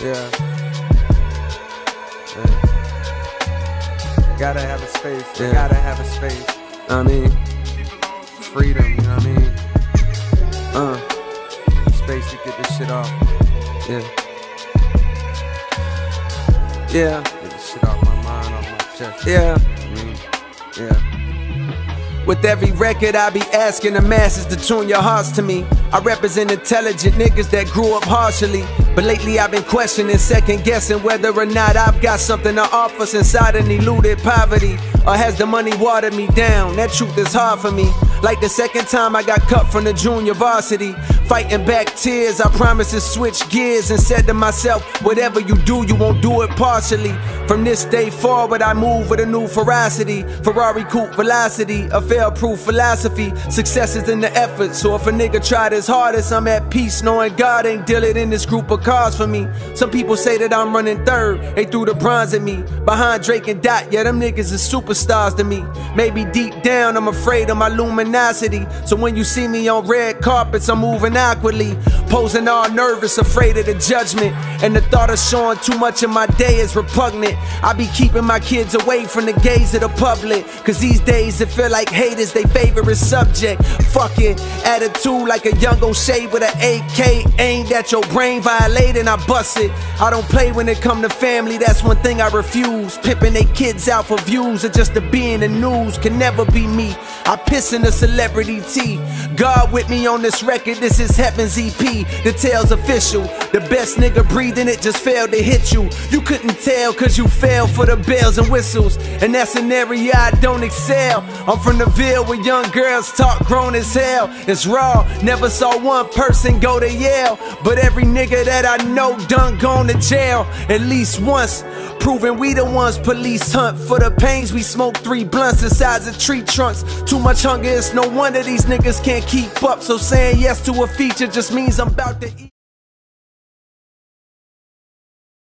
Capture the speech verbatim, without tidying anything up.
Yeah. yeah. Gotta have a space. Yeah. Gotta have a space. I mean, freedom, you know what I mean? Uh, space to get this shit off. Yeah. Yeah. Get this shit off my mind, off my chest. Yeah. I mean, yeah. With every record I be asking the masses to tune your hearts to me. I represent intelligent niggas that grew up harshly, but lately I've been questioning, second guessing whether or not I've got something to offer since I done eluded poverty, or has the money watered me down? That truth is hard for me. Like the second time I got cut from the junior varsity, fighting back tears, I promised to switch gears and said to myself, whatever you do, you won't do it partially. From this day forward, I move with a new ferocity, Ferrari coupe velocity, a fail-proof philosophy. Success is in the effort, so if a nigga tried his hardest, I'm at peace knowing God ain't dealing in this group of cars for me. Some people say that I'm running third, they threw the bronze at me, behind Drake and Dot, yeah, them niggas is superstars to me. Maybe deep down, I'm afraid of my luminosity, so when you see me on red carpets, I'm moving awkwardly, posing all nervous, afraid of the judgment, and the thought of showing too much of my day is repugnant. I be keeping my kids away from the gaze of the public, cause these days it feel like hate is they favorite subject. Fuck it, attitude like a young O'Shea with an A K aimed at your brain, violating, I bust it. I don't play when it come to family, that's one thing I refuse. Pimping they kids out for views or just to be in the news can never be me. I piss in the celebrity tea. God with me on this record, this is Heaven's E P. The tale's official, the best nigga breathing it just failed to hit you. You couldn't tell cause you fell for the bells and whistles, and that's an area I don't excel. I'm from the Ville where young girls talk grown as hell. It's raw, never saw one person go to Yale, but every nigga that I know done gone to jail at least once, proving we the ones police hunt for the pains. We smoke three blunts the size of tree trunks. Too much hunger, it's no wonder these niggas can't keep up, so saying yes to a feature just means I'm about to eat.